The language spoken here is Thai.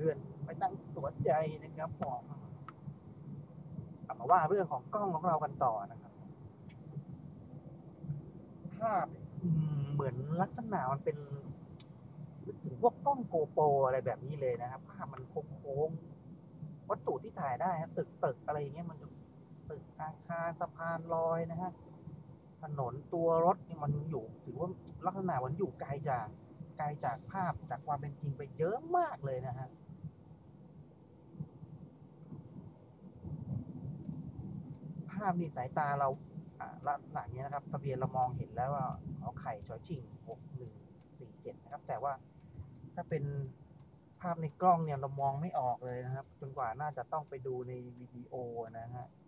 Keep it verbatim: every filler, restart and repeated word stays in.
พื่อนๆไม่ตั้งตัวใจนะครับผมเอามาว่าเรื่องของกล้องของเรากันต่อนะครับภาพเหมือนลักษณะมันเป็นถึงพวกกล้องโกโปรอะไรแบบนี้เลยนะครับภาพมันโค้งๆวัตถุที่ถ่ายได้ตึกตึกอะไรอย่างเงี้ยมันจะตึกอาคารสะพานลอยนะฮะถนนตัวรถนี่มันอยู่ถือว่าลักษณะมันอยู่ไกลจากไกลจากภาพจากความเป็นจริงไปเยอะมากเลยนะฮะภาพนี่สายตาเราลักษณะนี้นะครับทะเบียนเรามองเห็นแล้วว่าขอไข่ชอชิงหกหนึ่งสี่เจ็ดนะครับแต่ว่าถ้าเป็นภาพในกล้องเนี่ยเรามองไม่ออกเลยนะครับจนกว่าน่าจะต้องไปดูในวิดีโอนะฮะ